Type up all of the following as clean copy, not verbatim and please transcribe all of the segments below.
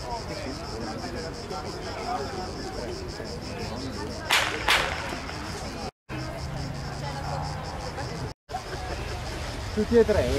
Tutti e tre,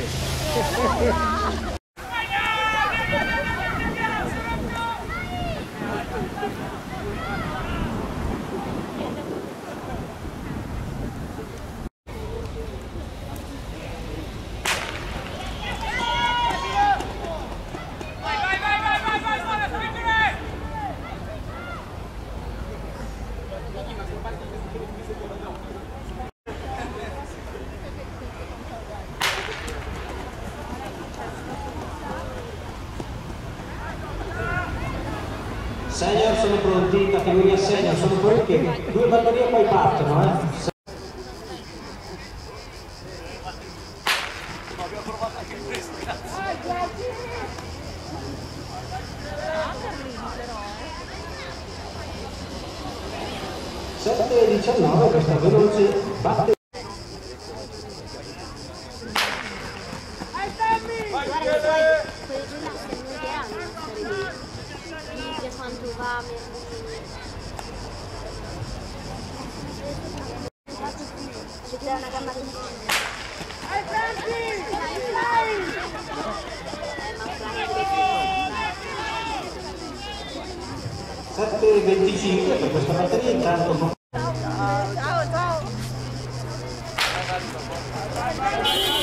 Senior sono pronti, categoria senior sono pronti, 2 batterie poi partono. 7-19, questa veloce, batte. Quanto va ci crea una gamma di 7-25 per questa batteria intanto. ciao.